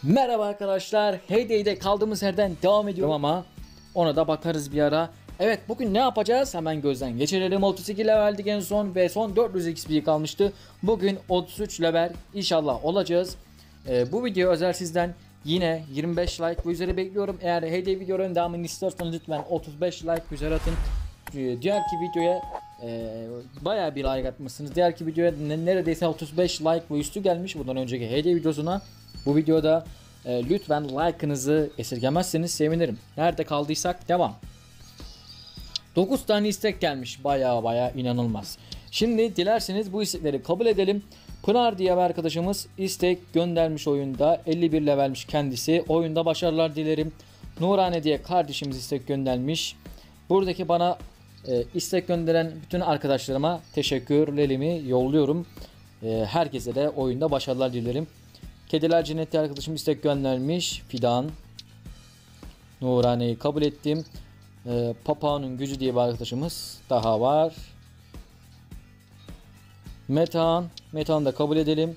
Merhaba arkadaşlar. Heyday'de kaldığımız yerden devam ediyorum ama ona da bakarız bir ara. Evet, bugün ne yapacağız? Hemen gözden geçirelim. 32 leveldik en son ve son 400 XP kalmıştı. Bugün 33 level inşallah olacağız. Bu video özel sizden yine 25 like ve üzeri bekliyorum. Eğer Heyday videoların devamını istiyorsanız lütfen 35 like üzeri atın. Diğerki videoya bayağı bir like atmışsınız. Diğerki videoya neredeyse 35 like ve üstü gelmiş bundan önceki Heyday videosuna. Bu videoda lütfen like'ınızı esirgemezseniz sevinirim. Nerede kaldıysak devam. 9 tane istek gelmiş. Baya inanılmaz. Şimdi dilerseniz bu istekleri kabul edelim. Pınar diye bir arkadaşımız istek göndermiş oyunda. 51 levelmiş kendisi. Oyunda başarılar dilerim. Nurane diye kardeşimiz istek göndermiş. Buradaki bana istek gönderen bütün arkadaşlarıma teşekkürlerimi yolluyorum. Herkese de oyunda başarılar dilerim. Kediler Cenneti arkadaşım istek göndermiş. Fidan. Nurane'yi kabul ettim. Papağanın Gücü diye bir arkadaşımız daha var. Metehan da kabul edelim.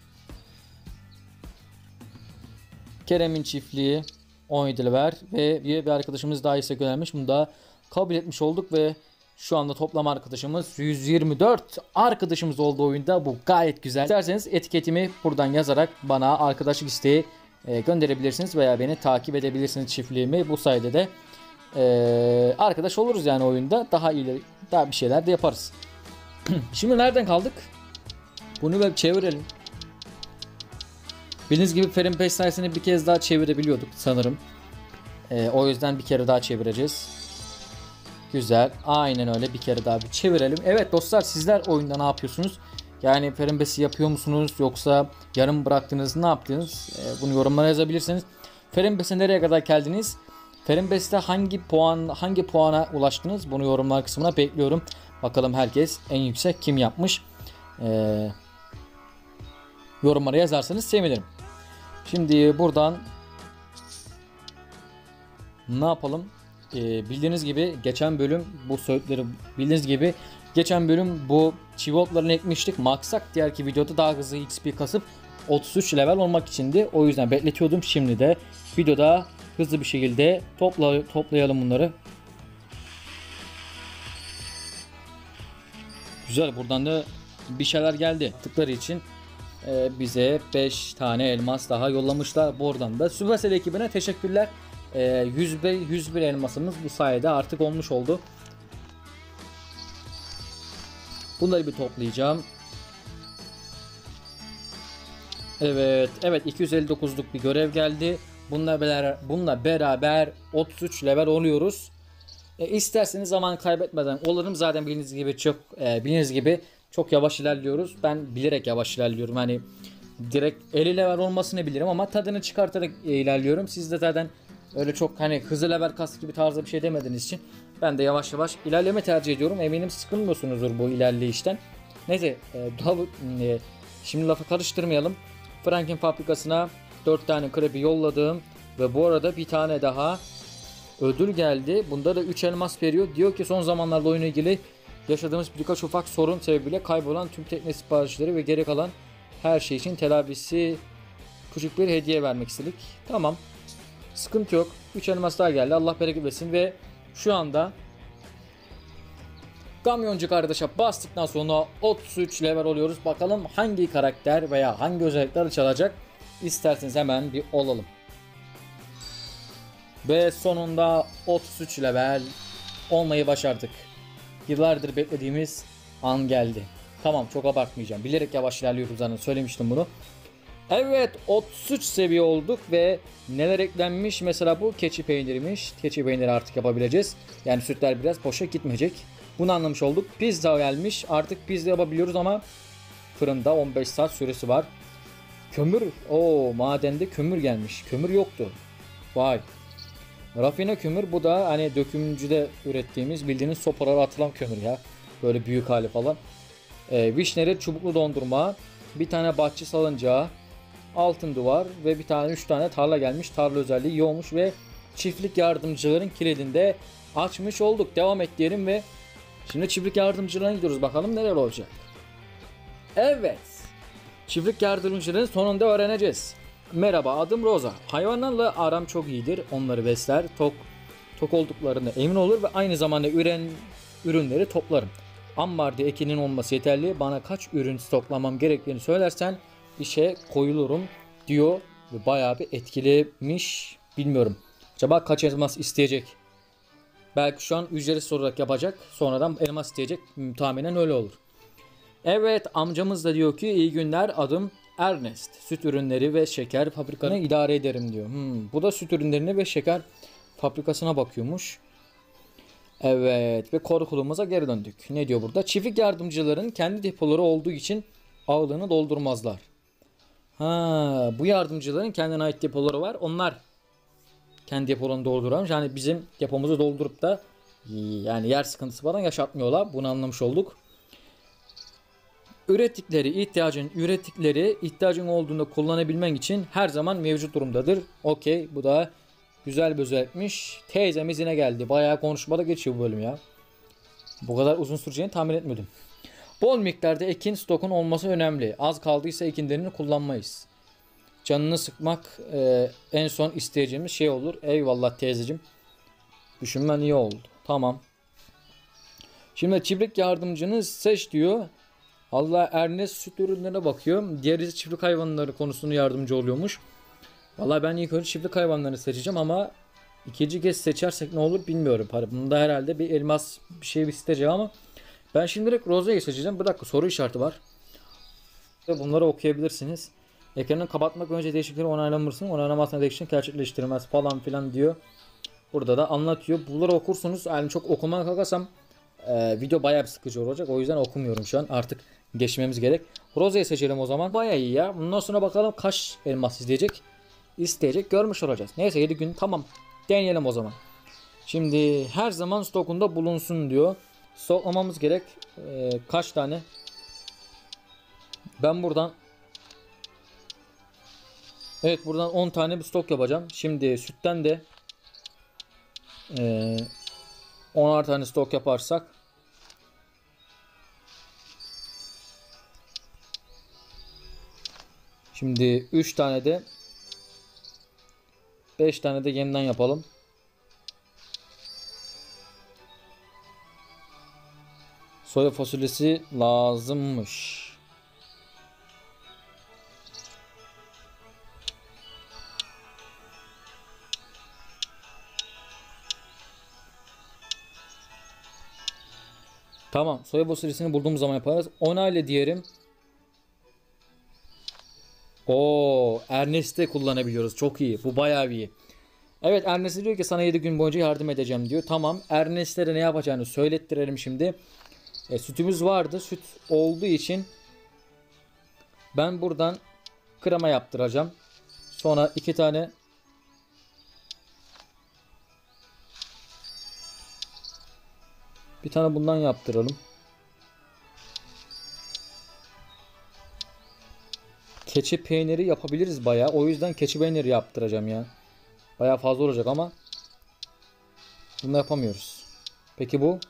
Kerem'in çiftliği 17 level ve bir arkadaşımız daha istek göndermiş. Bunu da kabul etmiş olduk ve şu anda toplam arkadaşımız 124 arkadaşımız oldu oyunda. Bu gayet güzel. İsterseniz etiketimi buradan yazarak bana arkadaşlık isteği gönderebilirsiniz veya beni takip edebilirsiniz, çiftliğimi. Bu sayede de arkadaş oluruz yani oyunda. Daha ileri, daha bir şeyler de yaparız. Şimdi nereden kaldık? Bunu böyle çevirelim. Bildiğiniz gibi Ferin Peş sayesinde bir kez daha çevirebiliyorduk sanırım. O yüzden bir kere daha çevireceğiz. Güzel. Aynen öyle, bir kere daha bir çevirelim. Evet dostlar, sizler oyunda ne yapıyorsunuz? Yani Ferimbes'i yapıyor musunuz? Yoksa yarım bıraktınız, ne yaptınız? Bunu yorumlara yazabilirsiniz. Ferimbes'e nereye kadar geldiniz? Ferimbes'te hangi puana ulaştınız? Bunu yorumlar kısmına bekliyorum. Bakalım herkes en yüksek kim yapmış? Yorumlara yazarsanız sevinirim. Şimdi buradan ne yapalım? Bildiğiniz gibi geçen bölüm bu çivotlarını ekmiştik. Maksat diğerki videoda daha hızlı XP kasıp 33 level olmak içindi. O yüzden bekletiyordum. Şimdi de videoda hızlı bir şekilde toplayalım bunları. Güzel, buradan da bir şeyler geldi. Tıkları için bize 5 tane elmas daha yollamışlar. Buradan da Supercell ekibine teşekkürler. 101 elmasımız bu sayede artık olmuş oldu. Bunları bir toplayacağım. Evet 259'luk bir görev geldi. Bununla beraber 33 level oluyoruz. İsterseniz zaman kaybetmeden olurum. Zaten bildiğiniz gibi çok yavaş ilerliyoruz. Ben bilerek yavaş ilerliyorum. Hani direkt 50 level olmasını bilirim ama tadını çıkartarak ilerliyorum. Siz de zaten öyle çok hani hızlı level kast gibi tarzda bir şey demediğiniz için ben de yavaş yavaş ilerleme tercih ediyorum. Eminim sıkılmıyorsunuzdur bu ilerleyişten. Neyse, şimdi lafı karıştırmayalım. Frank'in fabrikasına 4 tane krepi yolladım ve bu arada bir tane daha ödül geldi. Bunda da 3 elmas veriyor. Diyor ki son zamanlarda oyunla ilgili yaşadığımız birkaç ufak sorun sebebiyle kaybolan tüm tekne siparişleri ve geri kalan her şey için telafisi küçük bir hediye vermek istedik. Tamam. Sıkıntı yok. 3 elmas daha geldi. Allah bereket versin ve şu anda kamyoncu kardeşe bastıktan sonra 33 level oluyoruz. Bakalım hangi karakter veya hangi özellikler çalacak? İsterseniz hemen bir olalım. Ve sonunda 33 level olmayı başardık. Yıllardır beklediğimiz an geldi. Tamam, çok abartmayacağım. Bilerek yavaş ilerliyoruz zaten, söylemiştim bunu. Evet, 33 seviye olduk ve neler eklenmiş? Mesela bu keçi peyniriymiş. Keçi peyniri artık yapabileceğiz. Yani sütler biraz boşa gitmeyecek. Bunu anlamış olduk. Pizza gelmiş. Artık pizza yapabiliyoruz ama fırında 15 saat süresi var. Kömür. Madende kömür gelmiş. Kömür yoktu. Vay. Rafine kömür, bu da hani dökümcüde ürettiğimiz bildiğiniz sopalara atılan kömür ya. Böyle büyük hali falan. Vişneli çubuklu dondurma. Bir tane bahçe salıncağı. Altın duvar ve bir tane 3 tane tarla gelmiş. Tarla özelliği iyi olmuş ve çiftlik yardımcıların kilidinde açmış olduk. Devam et diyelim ve şimdi çiftlik yardımcılarına gidiyoruz. Bakalım neler olacak. Evet. Çiftlik yardımcılarını sonunda öğreneceğiz. Merhaba, adım Rosa. Hayvanlarla aram çok iyidir. Onları besler, tok olduklarına emin olur ve aynı zamanda ürünleri toplarım. Ambarda ekinin olması yeterli. Bana kaç ürün stoklamam gerektiğini söylersen işe koyulurum diyor ve bayağı bir etkilemiş. Bilmiyorum. Acaba kaç elmas isteyecek? Belki şu an ücretsiz olarak yapacak. Sonradan elmas isteyecek. Tahminen öyle olur. Evet, amcamız da diyor ki iyi günler, adım Ernest. Süt ürünleri ve şeker fabrikasını idare ederim diyor. Bu da süt ürünlerini ve şeker fabrikasına bakıyormuş. Evet ve korkulumuza geri döndük. Ne diyor burada? Çiftlik yardımcıların kendi depoları olduğu için ağlarını doldurmazlar. Bu yardımcıların kendine ait depoları var. Onlar kendi depolarını doldururlar. Yani bizim depomuzu doldurup da yani yer sıkıntısı falan yaşatmıyorlar. Bunu anlamış olduk. Ürettikleri ihtiyacın olduğunda kullanabilmen için her zaman mevcut durumdadır. Okey, bu da güzel bir özetmiş. Teyzemiz yine geldi. Bayağı konuşmada geçiyor bu bölüm ya. Bu kadar uzun süreceğini tahmin etmedim. Bol miktarda ekin stokun olması önemli. Az kaldıysa ekinlerini kullanmayız. Canını sıkmak en son isteyeceğimiz şey olur. Eyvallah teyzeciğim. Düşünmen iyi oldu. Tamam. Şimdi çiftlik yardımcını seç diyor. Allah, Ernest süt ürünlerine bakıyor. Diğeri çiftlik hayvanları konusunda yardımcı oluyormuş. Vallahi ben ilk önce çiftlik hayvanlarını seçeceğim ama ikinci kez seçersek ne olur bilmiyorum. Bunda herhalde bir elmas bir şey isteyeceğim ama ben şimdi direkt Rosa'yı seçeceğim. Bir dakika, soru işareti var. Bunları okuyabilirsiniz. Ekranı kapatmak önce değişiklikleri onaylamalısın. Onaylamazsan değişiklik gerçekleştirmez falan filan diyor. Burada da anlatıyor. Bunları okursunuz. Yani çok okumaya kalkarsam video bayağı bir sıkıcı olacak. O yüzden okumuyorum şu an. Artık geçmemiz gerek. Rosa'yı seçelim o zaman. Bayağı iyi ya. Bundan sonra bakalım kaç elmas isteyecek görmüş olacağız. Neyse 7 gün tamam. Deneyelim o zaman. Şimdi her zaman stokunda bulunsun diyor. Stoklamamız gerek. Kaç tane? Ben buradan buradan 10 tane bir stok yapacağım. Şimdi sütten de 10'ar tane stok yaparsak şimdi 3 tane de 5 tane de yeniden yapalım. Soya fasulyesi lazımmış. Tamam, soya fasulyesini bulduğumuz zaman yaparız. Onayla diyelim. Ernest'te kullanabiliyoruz. Çok iyi. Bu bayağı iyi. Evet, Ernest diyor ki sana 7 gün boyunca yardım edeceğim diyor. Tamam, Ernest'lere ne yapacağını söylettirelim şimdi. Sütümüz vardı. Süt olduğu için ben buradan krema yaptıracağım. Sonra 2 tane bir tane bundan yaptıralım. Keçi peyniri yapabiliriz bayağı. O yüzden keçi peyniri yaptıracağım ya. Bayağı fazla olacak ama bunu yapamıyoruz. Peki bu?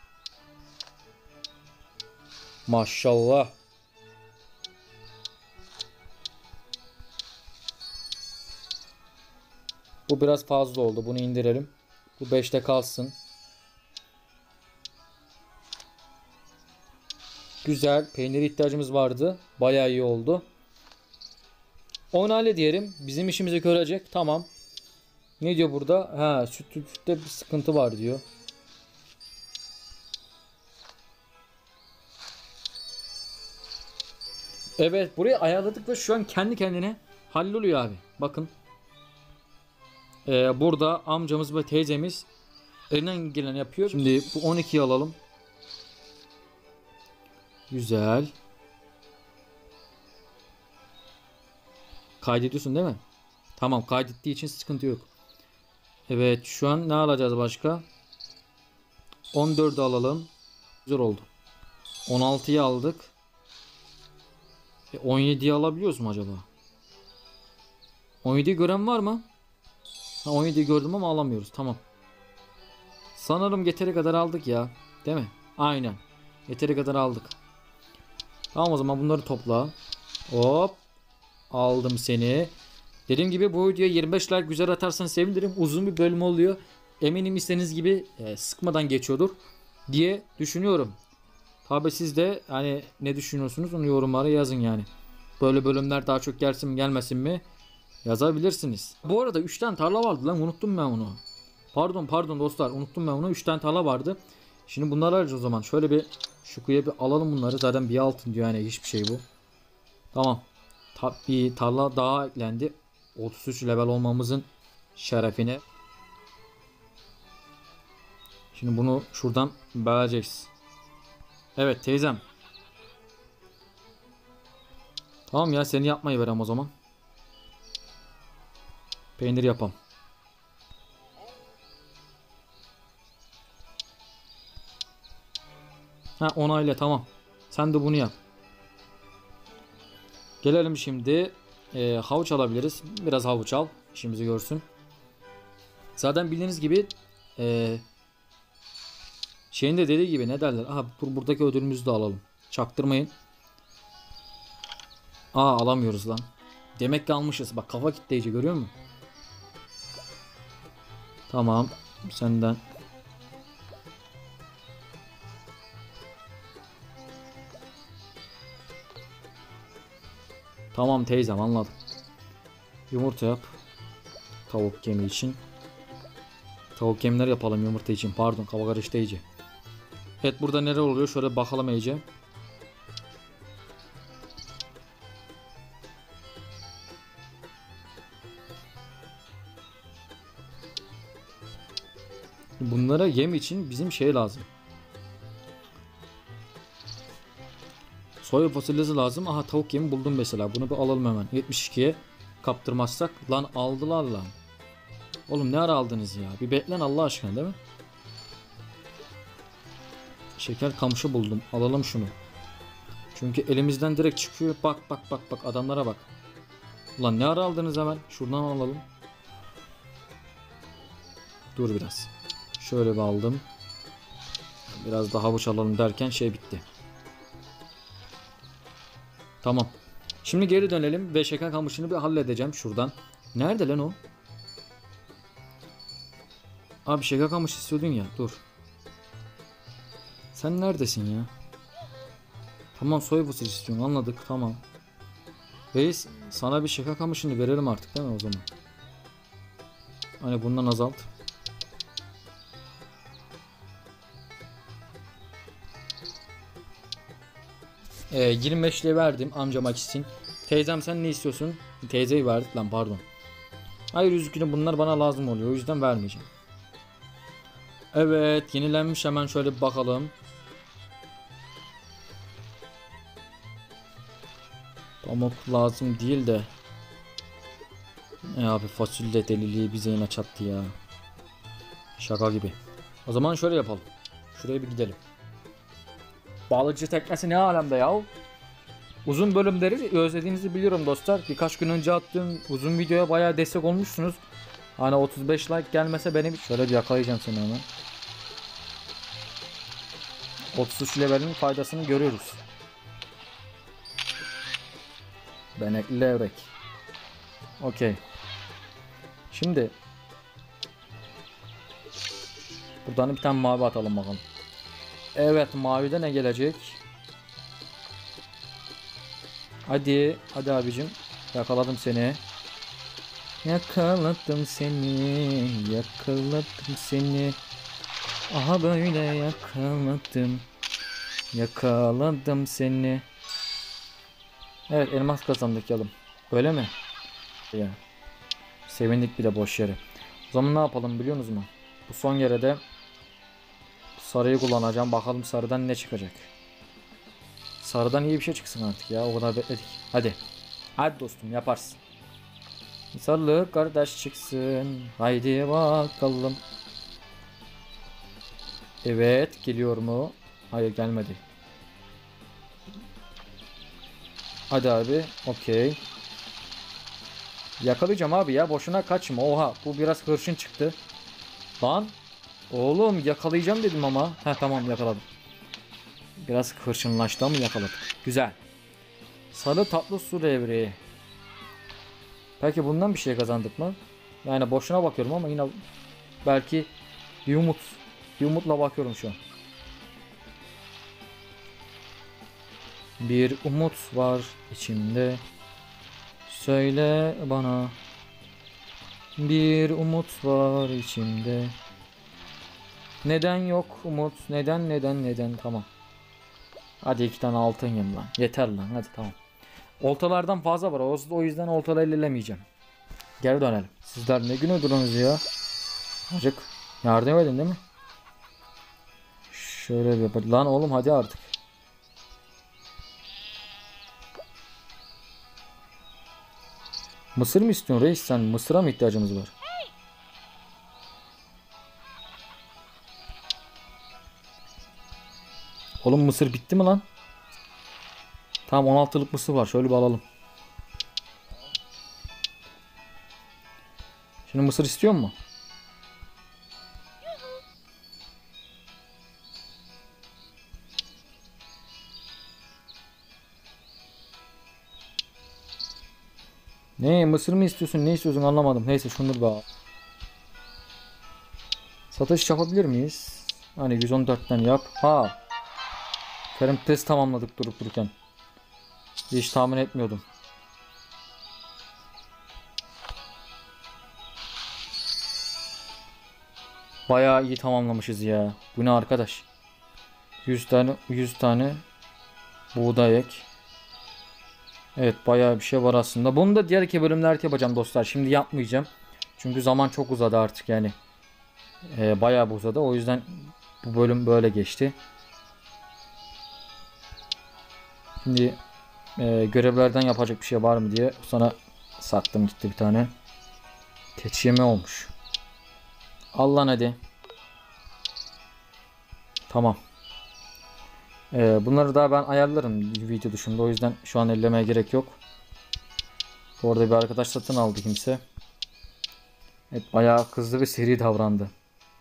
Maşallah. Bu biraz fazla oldu. Bunu indirelim. Bu 5'te kalsın. Güzel. Peynire ihtiyacımız vardı. Bayağı iyi oldu. Onayla diyelim. Bizim işimizi görecek. Tamam. Ne diyor burada? Sütte bir sıkıntı var diyor. Evet, burayı ayarladık ve şu an kendi kendine halloluyor abi. Bakın. Burada amcamız ve teyzemiz elinden geleni yapıyor. Şimdi bu 12'yi alalım. Güzel. Kaydediyorsun değil mi? Tamam, kaydettiği için sıkıntı yok. Evet, şu an ne alacağız başka? 14'ü alalım. Güzel oldu. 16'yı aldık. 17'yi alabiliyoruz mu acaba? 17'yi gören var mı? 17'yi gördüm ama alamıyoruz. Tamam. Sanırım yeteri kadar aldık ya. Değil mi? Aynen. Yeteri kadar aldık. Tamam, o zaman bunları topla. Hop. Aldım seni. Dediğim gibi bu videoya 25 like güzel atarsanız sevinirim. Uzun bir bölüm oluyor. Eminim istediğiniz gibi sıkmadan geçiyordur diye düşünüyorum. Tabi siz de hani ne düşünüyorsunuz onu yorumlara yazın yani. Böyle bölümler daha çok gelsin mi gelmesin mi yazabilirsiniz. Bu arada 3 tane tarla vardı lan, unuttum ben onu. Pardon dostlar, unuttum ben onu. 3 tane tarla vardı. Şimdi bunları arayacağız o zaman. Şöyle bir şu kuyuya bir alalım bunları. Zaten bir altın diyor yani, hiçbir şey bu. Tamam. Bir tarla daha eklendi. 33 level olmamızın şerefine. Şimdi bunu şuradan böleceğiz. Evet teyzem. Tamam ya, seni yapmayı verem o zaman. Peynir yapam. Ha, onayla, tamam. Sen de bunu yap. Gelelim şimdi. Havuç alabiliriz. Biraz havuç al. İşimizi görsün. Zaten bildiğiniz gibi şeyin de dediği gibi, ne derler? Aha, buradaki ödülümüzü de alalım. Çaktırmayın. Alamıyoruz lan. Demek ki almışız. Bak, kafa kitleyici, görüyor musun? Tamam. Senden. Tamam teyzem, anladım. Yumurta yap. Tavuk kemiği için. Tavuk kemikleri yapalım yumurta için. Pardon, kafa karıştı iyice. Evet, burada neler oluyor? Şöyle bakalım iyice. Bunlara yem için bizim şey lazım. Soya fasulyesi lazım. Aha, tavuk yemi buldum mesela. Bunu bir alalım hemen. 72'ye kaptırmazsak. Lan aldılar lan. Oğlum ne ara aldınız ya? Bir beklen Allah aşkına, değil mi? Şeker kamışı buldum. Alalım şunu. Çünkü elimizden direkt çıkıyor. Bak adamlara bak. Ulan ne ara aldınız hemen? Şuradan alalım. Dur biraz. Şöyle bir aldım. Biraz daha havuç alalım derken şey bitti. Tamam. Şimdi geri dönelim ve şeker kamışını bir halledeceğim şuradan. Nerede lan o? Abi şeker kamışı istiyordun ya. Dur. Sen neredesin ya? Tamam, soy fasulyesi istiyorsun, anladık, tamam. Reis, sana bir şeker kamışını verelim artık, değil mi o zaman? Hani bundan azalt. Ee, 25'liğe verdim amcama için. Teyzem sen ne istiyorsun? Teyzeyi verdik lan, pardon. Hayır, üzgünüm, bunlar bana lazım oluyor, o yüzden vermeyeceğim. Evet, yenilenmiş, hemen şöyle bir bakalım. Pamuk lazım değil de. Abi fasulye deliliği bize yine çattı ya. Şaka gibi. O zaman şöyle yapalım. Şuraya bir gidelim. Balıkçı teknesi ne alemde ya? Uzun bölümleri özlediğinizi biliyorum dostlar. Birkaç gün önce attığım uzun videoya bayağı destek olmuşsunuz. Hani 35 like gelmese benim şöyle bir yakalayacağım seni hemen. 33 levelin faydasını görüyoruz. Benekli levrek. Okey. Şimdi buradan bir tane mavi atalım bakalım. Evet, mavide ne gelecek? Hadi abicim. Yakaladım seni. Yakaladım seni. Aha böyle yakaladım seni. Evet, elmas kazandık yalım. Öyle mi? Ya. Sevindik bir de boş yere. O zaman ne yapalım biliyor musunuz? Bu son yere de sarıyı kullanacağım. Bakalım sarıdan ne çıkacak. Sarıdan iyi bir şey çıksın artık ya. O kadar bekledik. Hadi. Hadi dostum, yaparsın. Sarılı kardeş çıksın. Haydi bakalım. Evet, geliyor mu? Hayır, gelmedi. Hadi abi. Okey. Yakalayacağım abi ya. Boşuna kaçma. Oha. Bu biraz hırçın çıktı. Lan. Oğlum yakalayacağım dedim ama. Tamam, yakaladım. Biraz hırçınlaştı ama yakaladık. Güzel. Sarı tatlı su devri. Belki bundan bir şey kazandık mı? Yani boşuna bakıyorum ama yine belki bir umutla bakıyorum şu an. Bir umut var içimde. Söyle bana. Bir umut var içimde. Neden yok umut? Neden? Tamam. Hadi 2 tane altın yem lan. Yeter lan, hadi tamam. Oltalardan fazla var. O yüzden oltaları ellemeyeceğim. Geri dönelim. Sizler ne gün öldürünüz ya? Acık yardım edin değil mi? Şöyle bir yapalım. Lan oğlum hadi artık. Mısır mı istiyorsun reis sen? Mısıra mı ihtiyacımız var? Oğlum mısır bitti mi lan? Tamam 16'lık mısır var. Şöyle bir alalım. Şimdi mısır istiyor mu? Ne mısır mı istiyorsun? Ne istiyorsun anlamadım. Neyse şunları da. Satış yapabilir miyiz? Hani 114'ten yap. Ha. Ferim test tamamladık durup dururken. Hiç tahmin etmiyordum. Bayağı iyi tamamlamışız ya. Bu ne arkadaş? 100 tane buğday ek. Evet bayağı bir şey var aslında. Bunu da diğer iki bölümlerde yapacağım dostlar. Şimdi yapmayacağım. Çünkü zaman çok uzadı artık yani. Bayağı uzadı. O yüzden bu bölüm böyle geçti. Şimdi görevlerden yapacak bir şey var mı diye sana sattım gitti bir tane. Keçi yeme olmuş. Al lan hadi. Tamam. Bunları daha ben ayarlarım video dışında. O yüzden şu an ellemeye gerek yok. Bu arada bir arkadaş satın aldı kimse. Evet bayağı hızlı ve seri davrandı.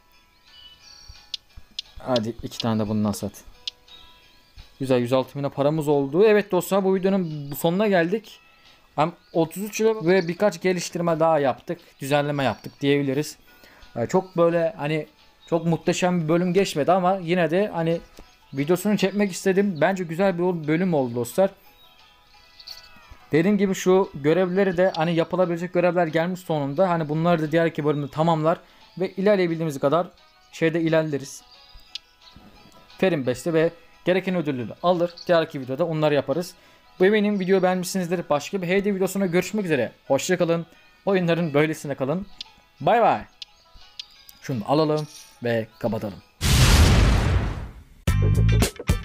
Hadi 2 tane de bundan sat. Güzel 106 bine paramız oldu. Evet dostlar bu videonun sonuna geldik. Hem 33 lira ve birkaç geliştirme daha yaptık. Düzenleme yaptık diyebiliriz. Çok böyle hani çok muhteşem bir bölüm geçmedi ama yine de hani videosunu çekmek istedim. Bence güzel bir bölüm oldu dostlar. Dediğim gibi şu görevleri de hani yapılabilecek görevler gelmiş sonunda. Hani bunları da diğer iki bölümde tamamlar ve ilerleyebildiğimiz kadar şeyde ilerleriz. Ferim Beste ve gereken ödülleri alır. Diğer iki videoda onları yaparız. Bu eminim videoyu beğenmişsinizdir. Başka bir HD videosuna görüşmek üzere. Hoşça kalın. Oyunların böylesine kalın. Bay bay. Şunu alalım ve kapatalım.